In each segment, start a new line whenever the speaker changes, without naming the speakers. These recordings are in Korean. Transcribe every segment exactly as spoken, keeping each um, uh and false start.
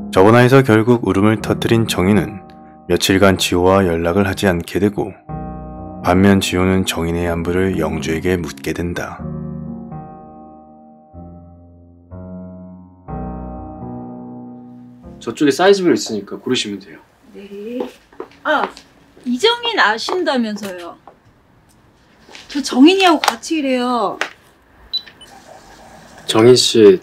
저번화에서 결국 울음을 터뜨린 정인은 며칠간 지호와 연락을 하지 않게 되고, 반면 지호는 정인의 안부를 영주에게 묻게 된다.
저쪽에 사이즈별 있으니까 고르시면 돼요.
네. 아, 이정인 아신다면서요. 저 정인이하고 같이 일해요.
정인 씨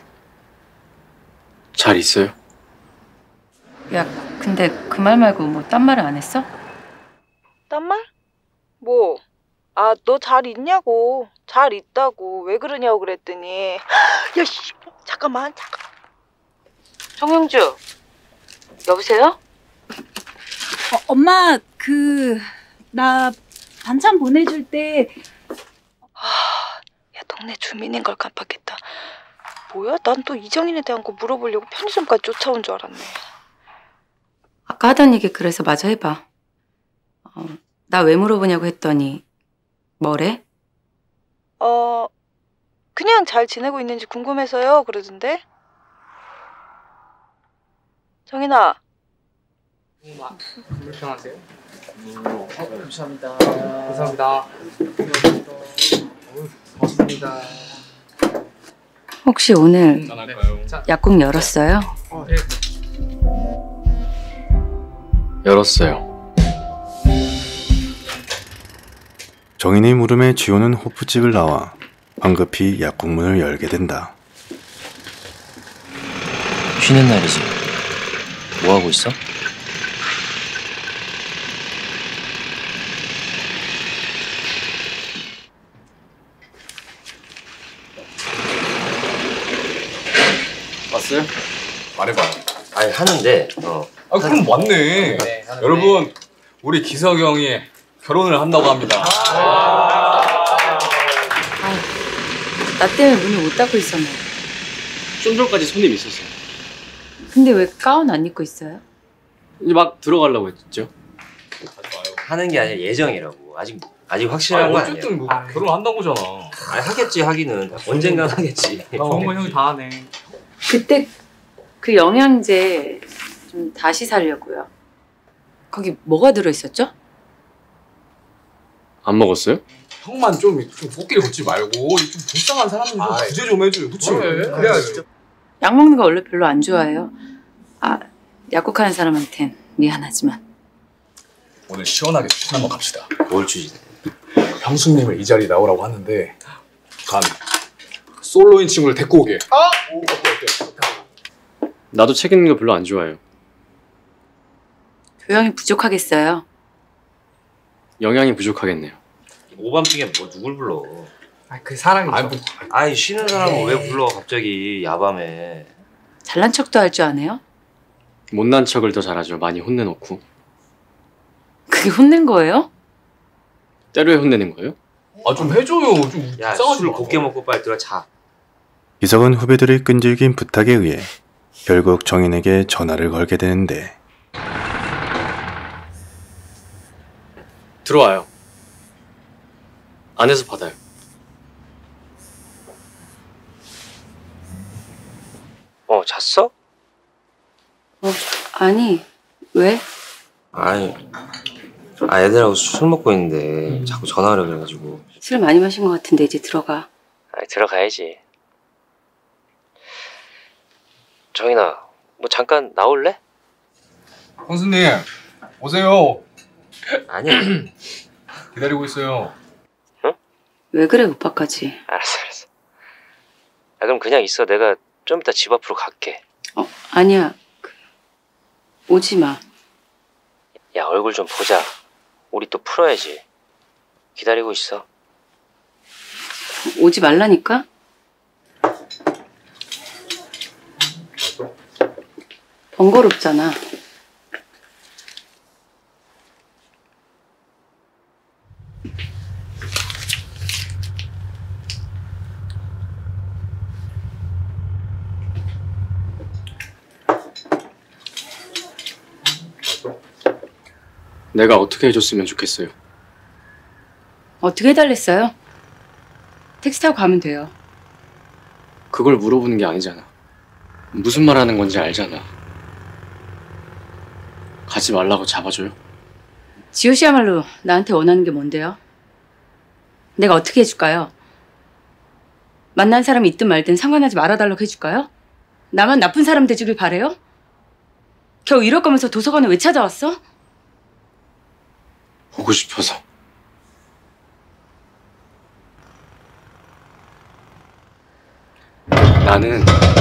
잘 있어요?
야, 근데 그 말 말고 뭐 딴 말을 안 했어?
딴 말? 뭐? 아, 너 잘 있냐고. 잘 있다고. 왜 그러냐고 그랬더니 야, 씨, 잠깐만, 잠깐만. 정영주, 여보세요?
어, 엄마, 그... 나 반찬 보내줄 때...
아, 야, 동네 주민인 걸 깜빡했다. 뭐야? 난 또 이정인에 대한 거 물어보려고 편의점까지 쫓아온 줄 알았네.
아까 하던 얘기 그래서 마저 해봐. 어, 나 왜 물어보냐고 했더니 뭐래?
어, 그냥 잘 지내고 있는지 궁금해서요 그러던데. 정인아.
불편하세요? 어, 감사합니다. 감사합니다. 고맙습니다.
혹시 오늘
네.
약국 열었어요?
어, 네.
열었어요.
정인의 물음에 지호는 호프집을 나와 황급히 약국 문을 열게 된다.
쉬는 날이지. 뭐 하고 있어?
왔어요?
말해봐.
아니 하는데. 어.
아 그럼 왔네.
네,
여러분, 우리 기석이 형이 결혼을 한다고 합니다.
나 때문에 문을 못 닫고 있었네.
좀 전까지 손님 있었어요.
근데 왜 가운 안 입고 있어요?
이제 막 들어가려고 했죠.
하는 게 아니라 예정이라고. 아직 아직 확실한 거 아니야.
어쨌든 뭐 결혼한다는 거잖아.
아니 하겠지 하기는. 언젠간 하겠지.
좋은 거 형이 다 하네.
그때 그 영양제 좀 다시 사려고요. 거기 뭐가 들어있었죠?
안 먹었어요?
형만 좀, 좀 꽃길 걷지 말고 좀 불쌍한 사람들 좀 구제 좀 해줘요. 그치?
그래.
그래야지.
약 먹는 거 원래 별로 안 좋아해요. 아, 약국하는 사람한텐 미안하지만.
오늘 시원하게 추진 한번 갑시다.
뭘 주지?
형수님을 이 자리에 나오라고 하는데 간 솔로인 친구를 데리고 오게. 아! 오, 어때 어때?
나도 책 읽는 거 별로 안 좋아해요.
교양이 부족하겠어요.
영양이 부족하겠네요.
오밤중에 뭐 누굴 불러?
아, 그 사랑이죠.
아니, 뭐,
아니 쉬는 사람을 왜 불러 갑자기 야밤에?
잘난 척도 할 줄 아네요?
못난 척을 더 잘하죠. 많이 혼내놓고.
그게 혼낸 거예요?
때로에 혼내는 거예요?
아, 좀 해줘요. 좀
야
불쌍하지
술
마.
곱게 먹고 빨리 들어 자.
기석은 후배들의 끈질긴 부탁에 의해 결국 정인에게 전화를 걸게 되는데,
들어와요. 안에서 받아요.
어 잤어?
어, 아니, 왜?
아니 아 애들하고 술 먹고 있는데 자꾸 전화하려 그래가지고.
술 많이 마신 것 같은데 이제 들어가.
아니 들어가야지. 정인아 뭐 잠깐 나올래?
형수님 오세요.
아니야.
기다리고 있어요.
왜 그래, 오빠까지.
알았어 알았어. 아 그럼 그냥 있어. 내가 좀 이따 집 앞으로 갈게.
어, 아니야. 그, 오지 마.
야 얼굴 좀 보자. 우리 또 풀어야지. 기다리고 있어.
오지 말라니까? 번거롭잖아.
내가 어떻게 해줬으면 좋겠어요.
어떻게 해달랬어요? 택시 타고 가면 돼요.
그걸 물어보는 게 아니잖아. 무슨 말 하는 건지 알잖아. 가지 말라고 잡아줘요?
지호 씨야말로 나한테 원하는 게 뭔데요? 내가 어떻게 해줄까요? 만난 사람이 있든 말든 상관하지 말아달라고 해줄까요? 나만 나쁜 사람 되주길 바래요? 겨우 이럴 거면서 도서관에 왜 찾아왔어?
보고 싶어서. 나는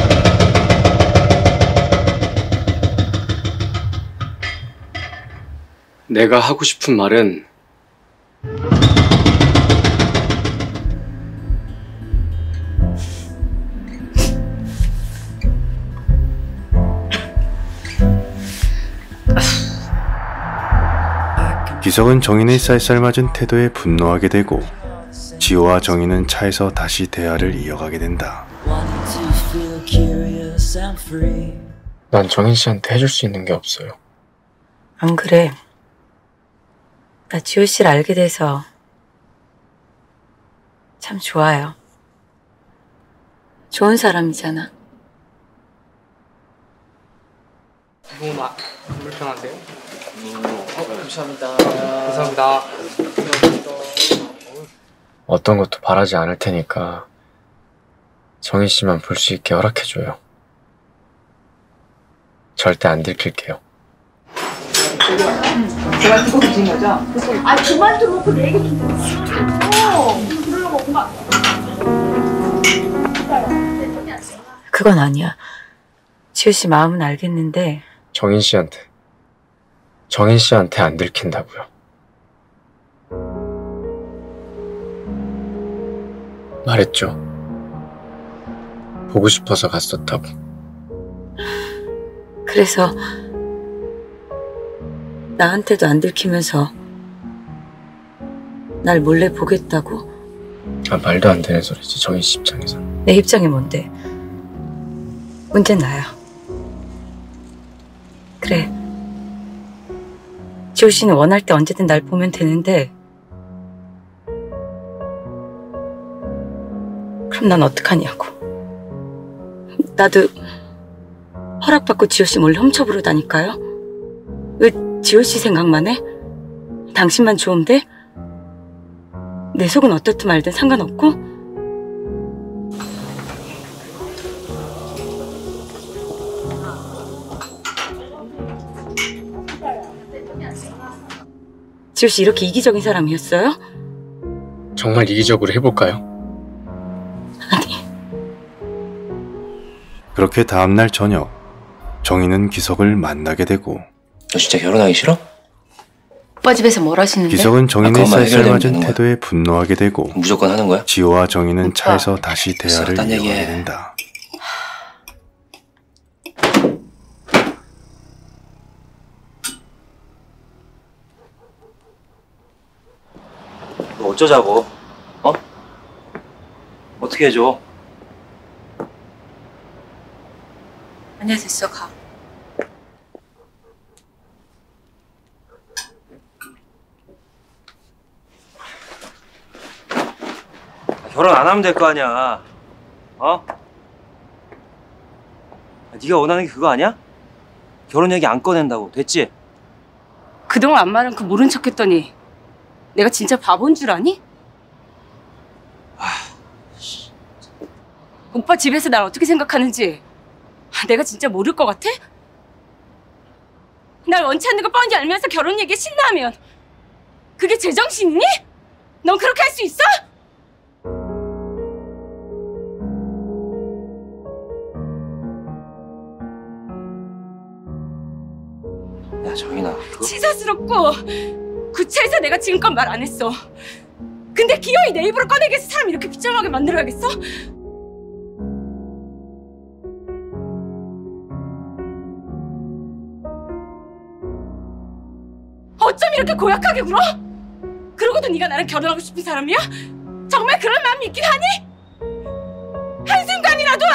내가 하고 싶은 말은
기석은 정인의 쌀쌀맞은 태도에 분노하게 되고 지호와 정인은 차에서 다시 대화를 이어가게 된다.
난 정인 씨한테 해줄 수 있는 게 없어요.
안 그래. 나 지호 씨를 알게 돼서 참 좋아요. 좋은 사람이잖아.
너무 마, 불편한데요? 어, 감사합니다. 감사합니다.
어떤 것도 바라지 않을 테니까 정인 씨만 볼 수 있게 허락해줘요. 절대 안 들킬게요.
제가 듣고 계신 거죠?
아 그만 좀 먹고 내 얘기 좀 들어. 그러려고 엄마.
그건 아니야. 지호 씨 마음은 알겠는데
정인 씨한테 정인 씨한테 안 들킨다고요. 말했죠. 보고 싶어서 갔었다고.
그래서 나한테도 안 들키면서 날 몰래 보겠다고?
아, 말도 안 되는 소리지, 정인 씨 입장에서.
내 입장이 뭔데? 문제는 나야. 그래. 지호 씨는 원할 때 언제든 날 보면 되는데 그럼 난 어떡하냐고. 나도 허락받고 지호 씨 몰래 훔쳐부르다니까요. 왜 지호 씨 생각만 해? 당신만 좋으면 돼? 내 속은 어떻든 말든 상관없고? 지호 씨 이렇게 이기적인 사람이었어요?
정말 이기적으로 해볼까요?
아니.
그렇게 다음날 저녁 정인은 기석을 만나게 되고
너 진짜 결혼하기 싫어?
오빠 집에서 뭘 하시는데?
기석은 정인의
그것만 해결되면
쌀쌀맞은
되는 거야.
태도에 분노하게 되고
무조건 하는 거야?
지호와 정인은
오빠.
차에서 다시 대화를
딴
이어가게
얘기해.
된다.
너 어쩌자고? 어? 어떻게 해줘?
아니야 됐어 가.
결혼 안 하면 될 거 아니야. 어? 네가 원하는 게 그거 아니야? 결혼 얘기 안 꺼낸다고. 됐지?
그동안 안 말한 그 모른 척했더니 내가 진짜 바본 줄 아니? 오빠 집에서 날 어떻게 생각하는지 내가 진짜 모를 것 같아? 날 원치 않는 거 뻔히 알면서 결혼 얘기에 신나면 그게 제정신이니? 넌 그렇게 할 수 있어?
야 정인아 그거
치사스럽고 구차해서 내가 지금껏 말 안 했어. 근데 기어이 내 입으로 꺼내게 해서 사람 이렇게 비참하게 만들어야겠어? 어쩜 이렇게 고약하게 굴어? 그러고도 네가 나랑 결혼하고 싶은 사람이야? 정말 그런 마음이 있긴 하니? 한순간이라도!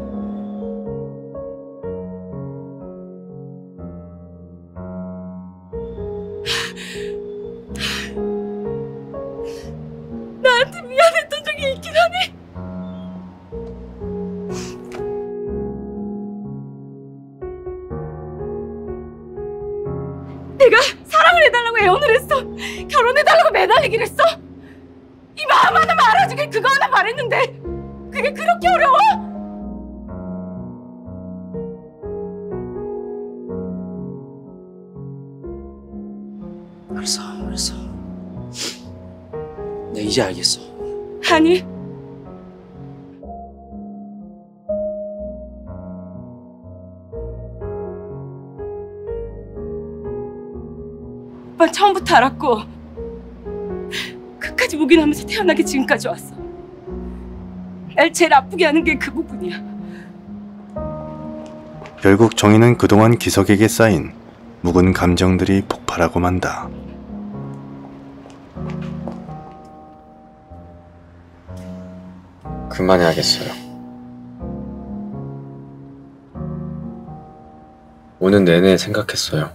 나한테 미안했던 적이 있긴 하니? 내가 사랑을 해달라고 애원을 했어. 결혼해달라고 매달리긴 했어. 이 마음 하나만 알아주길 그거 하나 바랬는데 그게 그렇게 어려워?
알았어, 알았어. 내 이제 알겠어.
아니, 오빠 처음부터 알았고 끝까지 묵인하면서 태어나게 지금까지 왔어. 날 제일 아프게 하는 게 그 부분이야.
결국 정희는 그동안 기석에게 쌓인 묵은 감정들이 폭발하고 만다.
그만해야겠어요. 오는 내내 생각했어요.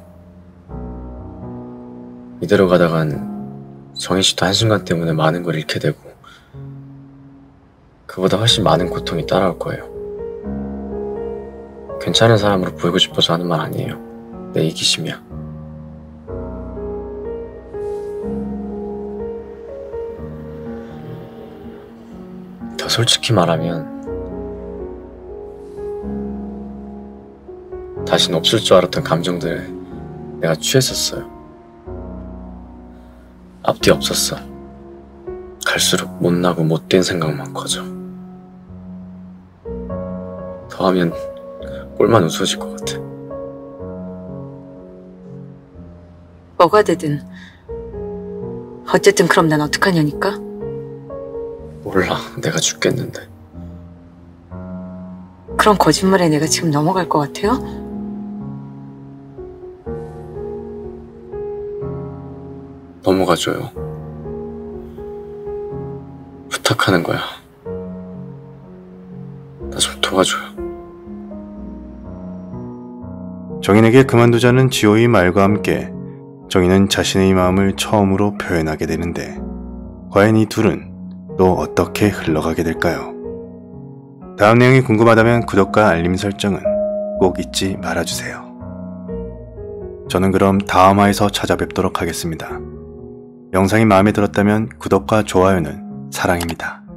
이대로 가다간 정희 씨도 한순간 때문에 많은 걸 잃게 되고 그보다 훨씬 많은 고통이 따라올 거예요. 괜찮은 사람으로 보이고 싶어서 하는 말 아니에요. 내 이기심이야. 더 솔직히 말하면 다신 없을 줄 알았던 감정들 내가 취했었어요. 앞뒤 없었어. 갈수록 못나고 못된 생각만 커져. 더하면 꼴만 우스워질 것 같아.
뭐가 되든 어쨌든 그럼 난 어떡하냐니까?
몰라, 내가 죽겠는데.
그런 거짓말에 내가 지금 넘어갈 것 같아요?
넘어가줘요. 부탁하는 거야. 나 좀 도와줘요.
정인에게 그만두자는 지호의 말과 함께 정인은 자신의 마음을 처음으로 표현하게 되는데 과연 이 둘은 또 어떻게 흘러가게 될까요? 다음 내용이 궁금하다면 구독과 알림 설정은 꼭 잊지 말아주세요. 저는 그럼 다음 화에서 찾아뵙도록 하겠습니다. 영상이 마음에 들었다면 구독과 좋아요는 사랑입니다.